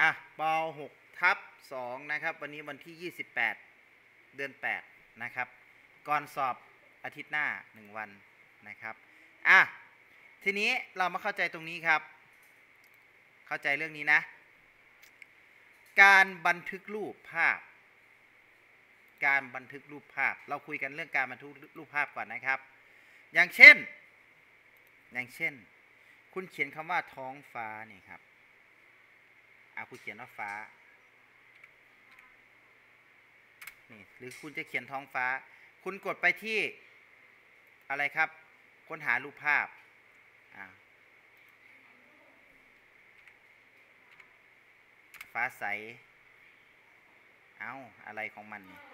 ป.6/2นะครับวันนี้วันที่28 เดือน 8นะครับก่อนสอบอาทิตย์หน้า1วันนะครับทีนี้เรามาเข้าใจตรงนี้ครับเข้าใจเรื่องนี้นะการบันทึกรูปภาพเราคุยกันเรื่องการบันทึกรูปภาพก่อนนะครับอย่างเช่นคุณเขียนคำว่าท้องฟ้านี่ครับคุณเขียนว่าฟ้านี่หรือคุณจะเขียนท้องฟ้าคุณกดไปที่อะไรครับค้นหารูปภาพฟ้าใสอะไรของมันนี่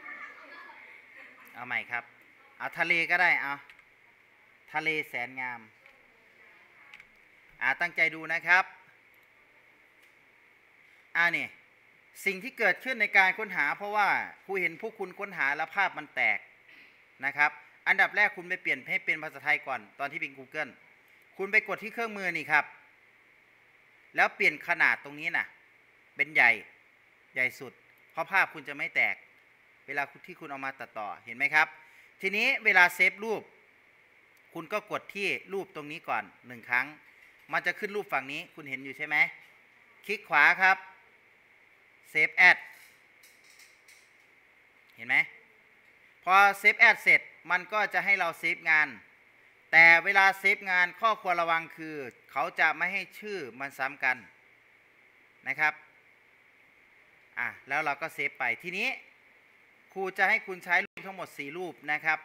เอาใหม่ครับเอาทะเลก็ได้ทะเลแสนงามตั้งใจดูนะครับนี่สิ่งที่เกิดขึ้นในการค้นหาเพราะว่าครูเห็นพวกคุณค้นหาแล้วภาพมันแตกนะครับอันดับแรกคุณไปเปลี่ยนให้เป็นภาษาไทยก่อนตอนที่เป็น Google คุณไปกดที่เครื่องมือนี่ครับแล้วเปลี่ยนขนาดตรงนี้นะเป็นใหญ่สุดเพราะภาพคุณจะไม่แตกเวลาที่คุณเอามาตัดต่อเห็นไหมครับทีนี้เวลาเซฟรูปคุณก็กดที่รูปตรงนี้ก่อน1ครั้งมันจะขึ้นรูปฝั่งนี้คุณเห็นอยู่ใช่ไหมคลิกขวาครับเซฟแอดเห็นไหมพอเซฟแอดเสร็จมันก็จะให้เราเซฟงานแต่เวลาเซฟงานข้อควรระวังคือเขาจะไม่ให้ชื่อมันซ้ำกันนะครับแล้วเราก็เซฟไปทีนี้ครูจะให้คุณใช้รูปทั้งหมด4รูปนะครับ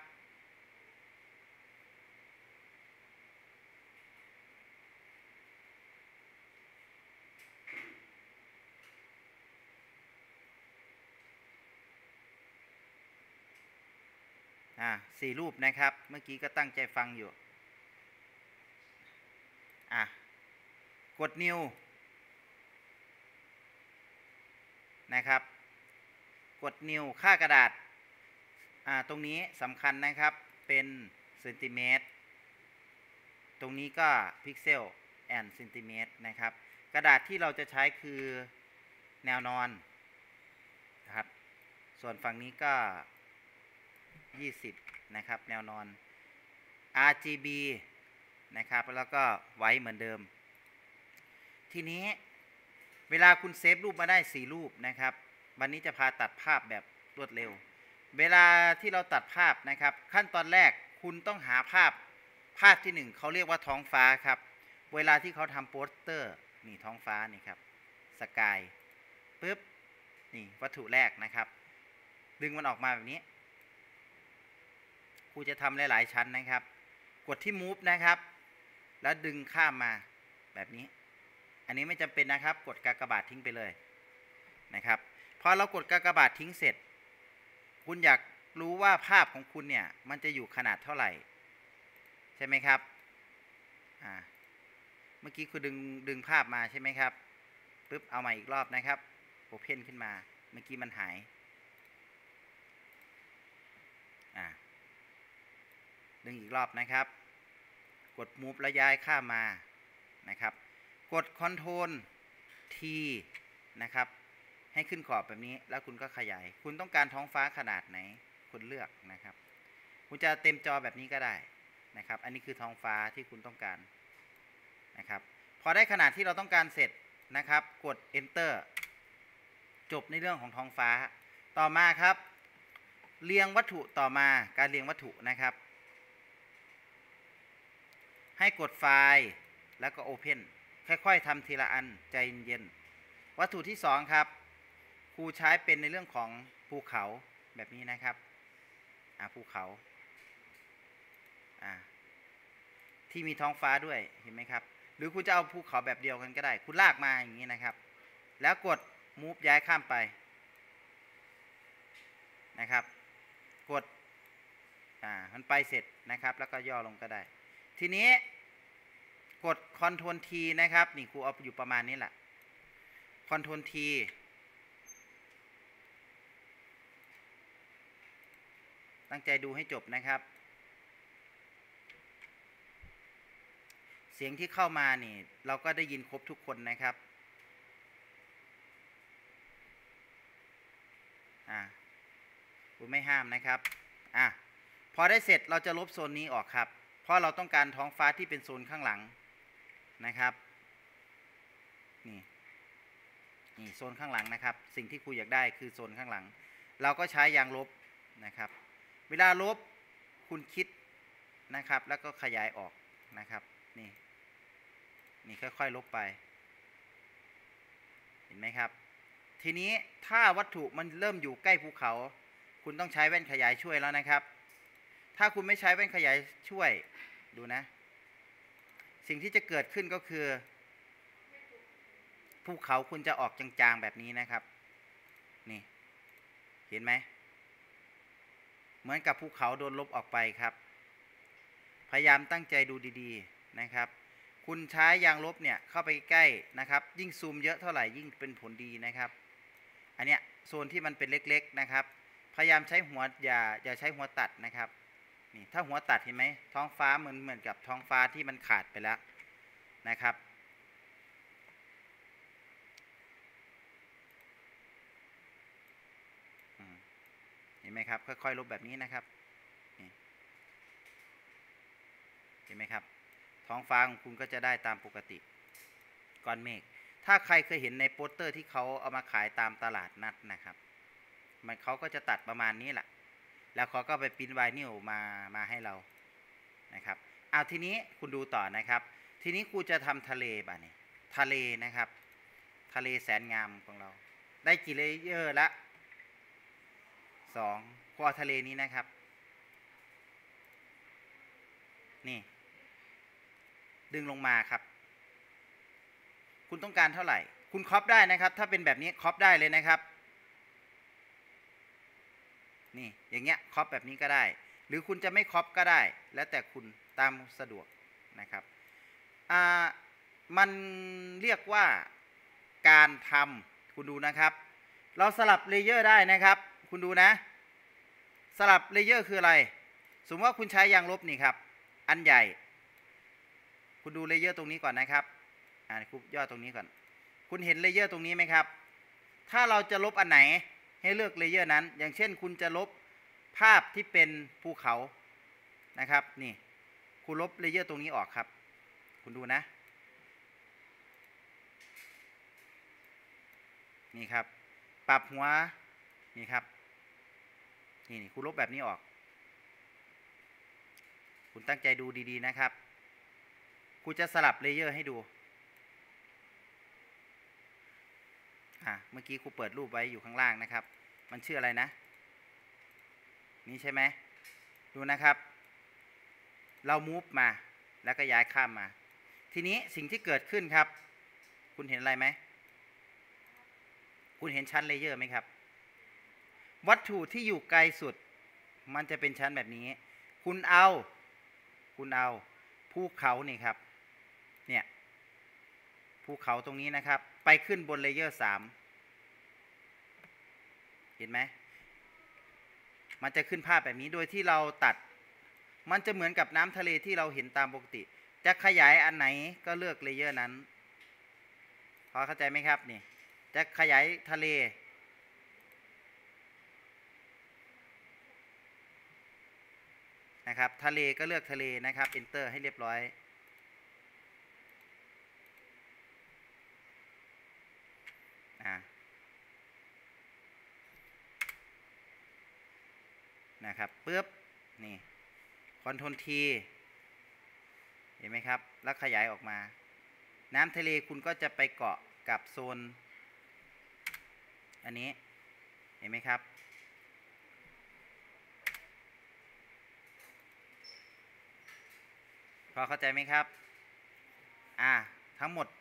4รูปนะครับเมื่อกี้ก็ตั้งใจฟังอยู่กด New นะครับกด New ค่ากระดาษตรงนี้สำคัญนะครับเป็นเซนติเมตรตรงนี้ก็พิกเซลแอนเซนติเมตรนะครับกระดาษที่เราจะใช้คือแนวนอนนะครับส่วนฝั่งนี้ก็20นะครับแนวนอน RGB นะครับแล้วก็ไว้เหมือนเดิมทีนี้เวลาคุณเซฟรูปมาได้4รูปนะครับวันนี้จะพาตัดภาพแบบรวดเร็วเวลาที่เราตัดภาพนะครับขั้นตอนแรกคุณต้องหาภาพที่1เขาเรียกว่าท้องฟ้าครับเวลาที่เขาทำโปสเตอร์นี่ท้องฟ้านี่ครับสกายปึ๊บนี่วัตถุแรกนะครับดึงมันออกมาแบบนี้ครูจะทำหลายๆชั้นนะครับกดที่ Move นะครับแล้วดึงข้ามมาแบบนี้อันนี้ไม่จำเป็นนะครับกดกากบาททิ้งไปเลยนะครับพอเรากดกากบาททิ้งเสร็จคุณอยากรู้ว่าภาพของคุณเนี่ยมันจะอยู่ขนาดเท่าไหร่ใช่ไหมครับเมื่อกี้คุณดึงภาพมาใช่ไหมครับปึ๊บเอามาอีกรอบนะครับโอเพนขึ้นมาเมื่อกี้มันหายดึงอีกรอบนะครับกด Move แล้วย้ายข้ามมานะครับกด Ctrl T นะครับให้ขึ้นขอบแบบนี้แล้วคุณก็ขยายคุณต้องการท้องฟ้าขนาดไหนคุณเลือกนะครับคุณจะเต็มจอแบบนี้ก็ได้นะครับอันนี้คือท้องฟ้าที่คุณต้องการนะครับพอได้ขนาดที่เราต้องการเสร็จนะครับกด Enter จบในเรื่องของท้องฟ้าต่อมาครับเรียงวัตถุต่อมาการเรียงวัตถุนะครับให้กดไฟล์แล้วก็ Open ค่อยๆทำทีละอันใจเย็นๆวัตถุที่2ครับครูใช้เป็นในเรื่องของภูเขาแบบนี้นะครับภูเขาที่มีท้องฟ้าด้วยเห็นไหมครับหรือคุณจะเอาภูเขาแบบเดียวกันก็ได้คุณลากมาอย่างนี้นะครับแล้วกด Move ย้ายข้ามไปนะครับกดมันไปเสร็จนะครับแล้วก็ย่อลงก็ได้ทีนี้กด Ctrl T นะครับนี่ครูเอาอยู่ประมาณนี้แหละ Ctrl T ตั้งใจดูให้จบนะครับเสียงที่เข้ามานี่เราก็ได้ยินครบทุกคนนะครับคุณไม่ห้ามนะครับพอได้เสร็จเราจะลบโซนนี้ออกครับเพราะเราต้องการท้องฟ้าที่เป็นโซนข้างหลังนะครับนี่โซนข้างหลังนะครับสิ่งที่ครูอยากได้คือโซนข้างหลังเราก็ใช้ยางลบนะครับเวลาลบคุณคิดนะครับแล้วก็ขยายออกนะครับนี่ค่อยๆลบไปเห็นไหมครับทีนี้ถ้าวัตถุมันเริ่มอยู่ใกล้ภูเขาคุณต้องใช้แว่นขยายช่วยแล้วนะครับถ้าคุณไม่ใช้แว่นขยายช่วยดูนะสิ่งที่จะเกิดขึ้นก็คือภูเขาคุณจะออกจางๆแบบนี้นะครับนี่เห็นไหมเหมือนกับภูเขาโดนลบออกไปครับพยายามตั้งใจดูดีๆนะครับคุณใช้ยางลบเนี่ยเข้าไปใกล้นะครับยิ่งซูมเยอะเท่าไหร่ยิ่งเป็นผลดีนะครับอันเนี้ยโซนที่มันเป็นเล็กๆนะครับพยายามใช้หัวอย่าใช้หัวตัดนะครับนี่ถ้าหัวตัดเห็นไหมท้องฟ้าเหมือนกับท้องฟ้าที่มันขาดไปแล้วนะครับเห็นไหมครับค่อยๆลบแบบนี้นะครับเห็นไหมครับท้องฟ้าของคุณก็จะได้ตามปกติก้อนเมฆถ้าใครเคยเห็นในโปสเตอร์ที่เขาเอามาขายตามตลาดนัดนะครับเขาก็จะตัดประมาณนี้แหละแล้วเขาก็ไปปริ้นไวนิลมาให้เรานะครับเอาทีนี้คุณดูต่อนะครับทีนี้ครูจะทำทะเลบ้านี่ทะเลนะครับทะเลแสนงามของเราได้กี่เลเยอร์ละ2ครูเอาทะเลนี้นะครับนี่ดึงลงมาครับคุณต้องการเท่าไหร่คุณครอปได้นะครับถ้าเป็นแบบนี้ครอปได้เลยนะครับนี่อย่างเงี้ยครอปแบบนี้ก็ได้หรือคุณจะไม่ครอปก็ได้แล้วแต่คุณตามสะดวกนะครับมันเรียกว่าการทำคุณดูนะครับเราสลับเลเยอร์ได้นะครับคุณดูนะสลับเลเยอร์คืออะไรสมมติว่าคุณใช้ยางลบนี่ครับอันใหญ่คุณดูเลเยอร์ตรงนี้ก่อนนะครับคุณย่อตรงนี้ก่อนคุณเห็นเลเยอร์ตรงนี้ไหมครับถ้าเราจะลบอันไหนให้เลือกเลเยอร์นั้นอย่างเช่นคุณจะลบภาพที่เป็นภูเขานะครับนี่คุณลบเลเยอร์ตรงนี้ออกครับคุณดูนะนี่ครับปรับหัวนี่ครับนี่คุณลบแบบนี้ออกคุณตั้งใจดูดีๆนะครับกูจะสลับเลเยอร์ให้ดูเมื่อกี้ครูเปิดรูปไว้อยู่ข้างล่างนะครับมันชื่ออะไรนะนี่ใช่ไหมดูนะครับเรามูฟมาแล้วก็ย้ายข้ามมาทีนี้สิ่งที่เกิดขึ้นครับคุณเห็นอะไรไหมคุณเห็นชั้นเลเยอร์ไหมครับวัตถุที่อยู่ไกลสุดมันจะเป็นชั้นแบบนี้คุณเอาภูเขานี่ครับเนี่ยภูเขาตรงนี้นะครับไปขึ้นบนเลเยอร์3เห็นไหมมันจะขึ้นภาพแบบนี้โดยที่เราตัดมันจะเหมือนกับน้ำทะเลที่เราเห็นตามปกติจะขยายอันไหนก็เลือกเลเยอร์นั้นพอเข้าใจไหมครับนี่จะขยายทะเลนะครับทะเลก็เลือกทะเลนะครับ Enter ให้เรียบร้อยนะครับปึ๊บนี่Ctrl Tเห็นไหมครับแล้วขยายออกมาน้ำทะเลคุณก็จะไปเกาะกับโซนอันนี้เห็นไหมครับพอเข้าใจไหมครับทั้งหมด